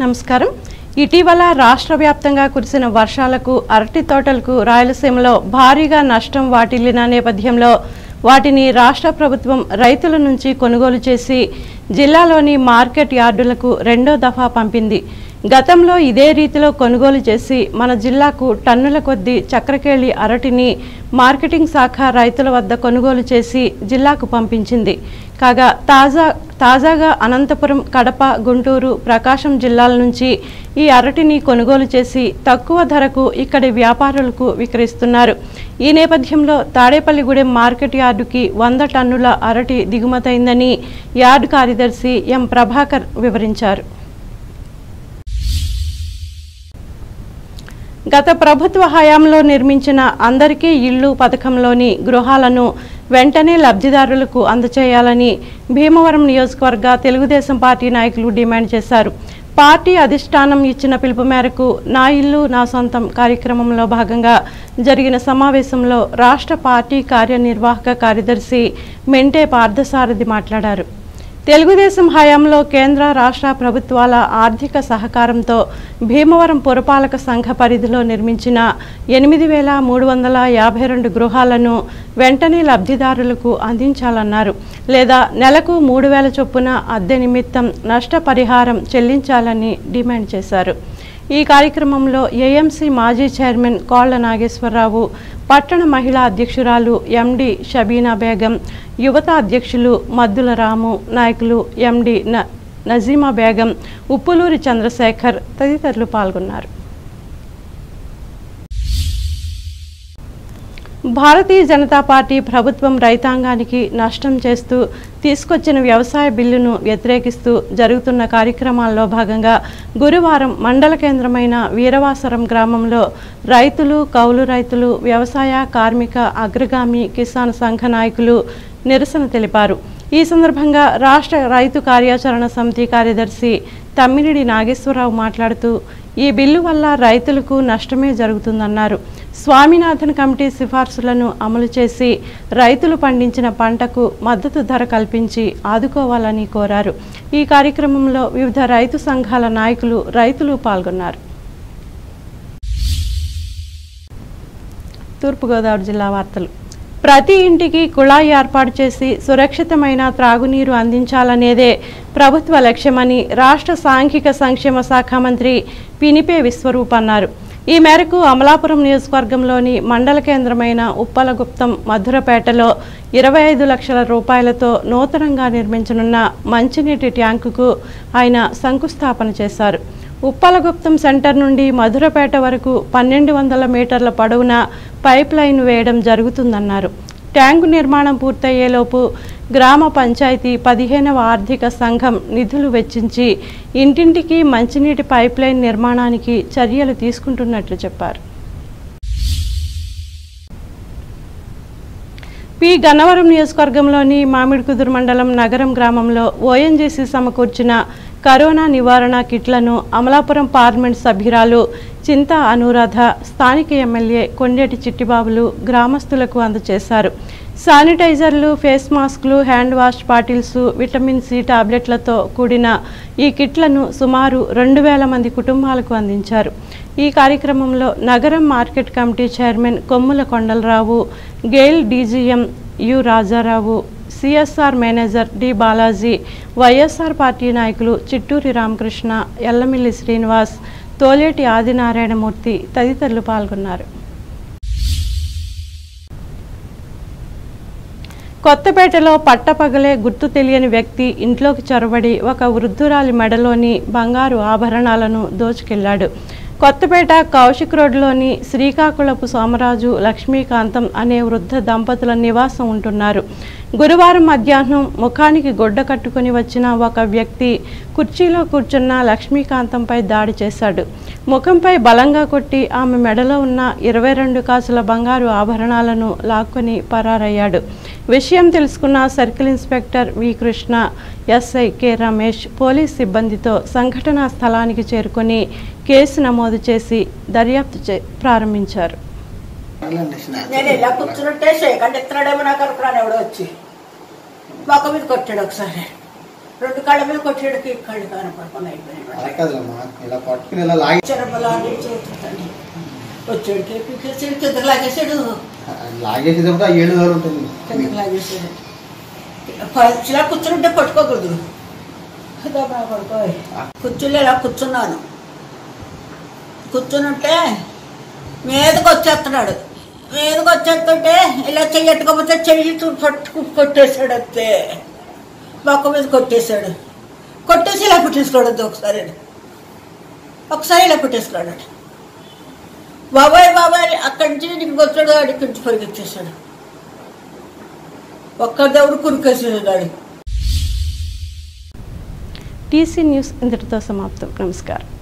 నమస్కారం. ఇటీవల రాష్ట్ర వ్యాప్తంగా కురిసిన వర్షాలకు అరటి తోటలకు రాయలసీమలో భారీగా నష్టం వాటిల్లిన నేపథ్యంలో వాటిని రాష్ట్ర ప్రభుత్వం రైతుల నుంచి కొనుగోలు చేసి జిల్లాలోని మార్కెట్ యార్డులకు రెండో దఫా పంపింది. గతంలో ఇదే రీతిలో కొనుగోలు చేసి మన జిల్లాకు టన్నుల కొద్దీ చక్రకేళి అరటిని మార్కెటింగ్ శాఖ రైతుల వద్ద కొనుగోలు చేసి జిల్లాకు పంపించింది. కాగా తాజాగా అనంతపురం, కడప, గుంటూరు, ప్రకాశం జిల్లాల నుంచి ఈ అరటిని కొనుగోలు చేసి తక్కువ ధరకు ఇక్కడి వ్యాపారులకు విక్రయిస్తున్నారు. ఈ నేపథ్యంలో తాడేపల్లిగూడెం మార్కెట్ యార్డుకి 100 టన్నుల అరటి దిగుమతైందని యార్డు కార్యదర్శి ఎం ప్రభాకర్ వివరించారు. గత ప్రభుత్వ హయాంలో నిర్మించిన అందరికీ ఇళ్లు పథకంలోని గృహాలను వెంటనే లబ్ధిదారులకు అందజేయాలని భీమవరం నియోజకవర్గ తెలుగుదేశం పార్టీ నాయకులు డిమాండ్ చేశారు. పార్టీ అధిష్టానం ఇచ్చిన పిలుపు మేరకు నా ఇల్లు నా సొంతం కార్యక్రమంలో భాగంగా జరిగిన సమావేశంలో రాష్ట్ర పార్టీ కార్యనిర్వాహక కార్యదర్శి మెంటే పార్థసారథి మాట్లాడారు. తెలుగుదేశం హయాంలో కేంద్ర రాష్ట్ర ప్రభుత్వాల ఆర్థిక సహకారంతో భీమవరం పురపాలక సంఘ పరిధిలో నిర్మించిన 8,352 గృహాలను వెంటనే లబ్ధిదారులకు అందించాలన్నారు. లేదా నెలకు 3,000 చొప్పున అద్దె నిమిత్తం నష్టపరిహారం చెల్లించాలని డిమాండ్ చేశారు. ఈ కార్యక్రమంలో ఏఎంసీ మాజీ చైర్మన్ కోళ్ల నాగేశ్వరరావు, పట్టణ మహిళా అధ్యక్షురాలు ఎండి షబీనా బేగం, యువత అధ్యక్షులు మద్దుల రాము, నాయకులు ఎండి నజీమా బేగం, ఉప్పులూరి చంద్రశేఖర్ తదితరులు పాల్గొన్నారు. భారతీయ జనతా పార్టీ ప్రభుత్వం రైతాంగానికి నష్టం చేస్తూ తీసుకొచ్చిన వ్యవసాయ బిల్లును వ్యతిరేకిస్తూ జరుగుతున్న కార్యక్రమాల్లో భాగంగా గురువారం మండల కేంద్రమైన వీరవాసరం గ్రామంలో రైతులు, కౌలు రైతులు, వ్యవసాయ, కార్మిక, అగ్రగామి, కిసాన్ సంఘ నాయకులు నిరసన తెలిపారు. ఈ సందర్భంగా రాష్ట్ర రైతు కార్యాచరణ సమితి కార్యదర్శి తమ్మినేని నాగేశ్వరరావు మాట్లాడుతూ ఈ బిల్లు వల్ల రైతులకు నష్టమే జరుగుతుందన్నారు. స్వామినాథన్ కమిటీ సిఫార్సులను అమలు చేసి రైతులు పండించిన పంటకు మద్దతు ధర కల్పించి ఆదుకోవాలని కోరారు. ఈ కార్యక్రమంలో వివిధ రైతు సంఘాల నాయకులు, రైతులు పాల్గొన్నారు. తూర్పుగోదావరి జిల్లా వార్తలు. ప్రతి ఇంటికి కుళాయి ఏర్పాటు చేసి సురక్షితమైన త్రాగునీరు అందించాలనేదే ప్రభుత్వ లక్ష్యమని రాష్ట్ర సాంఘిక సంక్షేమ శాఖ మంత్రి పినిపే విశ్వరూప్ అన్నారు. ఈ మేరకు అమలాపురం నియోజకవర్గంలోని మండల కేంద్రమైన ఉప్పలగుప్తం, మధురపేటలో 25 లక్షల రూపాయలతో నూతనంగా నిర్మించనున్న మంచినీటి ట్యాంకుకు ఆయన శంకుస్థాపన చేశారు. ఉప్పలగుప్తం సెంటర్ నుండి మధురపేట వరకు 1200 మీటర్ల పొడవున పైప్ లైన్ వేయడం జరుగుతుందన్నారు. ట్యాంకు నిర్మాణం పూర్తయ్యేలోపు గ్రామ పంచాయతీ 15వ ఆర్థిక సంఘం నిధులు వెచ్చించి ఇంటింటికి మంచినీటి పైప్ లైన్ నిర్మాణానికి చర్యలు తీసుకుంటున్నట్లు చెప్పారు. పి గన్నవరం నియోజకవర్గంలోని మామిడికుదురు మండలం నగరం గ్రామంలో ఓఎన్జీసీ సమకూర్చిన కరోనా నివారణ కిట్లను అమలాపురం పార్లమెంట్ సభ్యురాలు చింతా అనురాధ, స్థానిక ఎమ్మెల్యే కొండేటి చిట్టిబాబులు గ్రామస్తులకు అందజేశారు. శానిటైజర్లు, ఫేస్ మాస్కులు, hand wash bottles, vitamin C టాబ్లెట్లతో కూడిన ఈ కిట్లను సుమారు 2,000 మంది కుటుంబాలకు అందించారు. ఈ కార్యక్రమంలో నగరం market committee chairman Kommula Kondalarao, GAIL DGM U Rajarao, CSR manager D Balaji, YSR party నాయకులు చిట్టూరి రామకృష్ణ, ఎల్లమిల్లి శ్రీనివాస్, తోలేటి ఆదినారాయణమూర్తి తదితరులు పాల్గొన్నారు. కొత్తపేటలో పట్టపగలే గుర్తు తెలియని వ్యక్తి ఇంట్లోకి చొరబడి ఒక వృద్ధురాలి మెడలోని బంగారు ఆభరణాలను దోచుకెళ్లాడు. కొత్తపేట కౌశిక్ రోడ్లోని శ్రీకాకుళపు సోమరాజు, లక్ష్మీకాంతం అనే వృద్ధ దంపతుల నివాసం ఉంటున్నారు. గురువారం మధ్యాహ్నం ముఖానికి గుడ్డ కట్టుకుని వచ్చిన ఒక వ్యక్తి కుర్చీలో కూర్చున్న లక్ష్మీకాంతంపై దాడి చేశాడు. ముఖంపై బలంగా కొట్టి ఆమె మెడలో ఉన్న 22 కాసుల బంగారు ఆభరణాలను లాక్కొని పరారయ్యాడు. విషయం తెలుసుకున్న circle inspector V Krishna, SI K Ramesh police సిబ్బందితో సంఘటనా స్థలానికి చేరుకొని కేసు నమోదు చేసి దర్యాప్తు ప్రారంభించారు. నేను ఇలా కూర్చుంటే షేకంటే ఎత్తున్నాడేమో నాకు అనుకున్నాను. ఎవడో వచ్చి మొక్క మీద కొట్టాడు ఒకసారి. 2 కాళ్ళ మీద కొట్టేడికి కళ్ళు కనపడుకుని అయిపోయినాయి. ఇలా పట్టుకుని ఇలా లాగి చేతుందండి వచ్చేడికి పీకేసాడు, కిందకు లాగేసాడు. లాగేసేటప్పుడు ఆ 7 దూరం ఉంటుంది. కిందకు లాగేసాడు. ఇలా కూర్చుంటే పట్టుకోకూడదు. పడుకో కూర్చుని ఇలా కూర్చున్నాను. కూర్చునుంటే మీదకి వచ్చేస్తున్నాడు. మీదకి వచ్చేస్తుంటే ఇలా చెయ్యట్టుకోకపోతే చెయ్యి పట్టుకు కొట్టేశాడు. అంతే మొక్క మీద కొట్టేశాడు. కొట్టేసి ఇలా పుట్టేసుకోవద్దు. ఒకసారి ఇలా పుట్టేసుకోడు. బాబాయ్ బాబాయ్ అక్కడి నుంచి ఇంటికి వచ్చాడు. అడిగి నుంచి పరిగెత్తేశాడు. ఒక్కరి దేవుడు కురికేసేసాడు. టీసీ న్యూస్ ఇంతటితో సమాప్తం. నమస్కారం.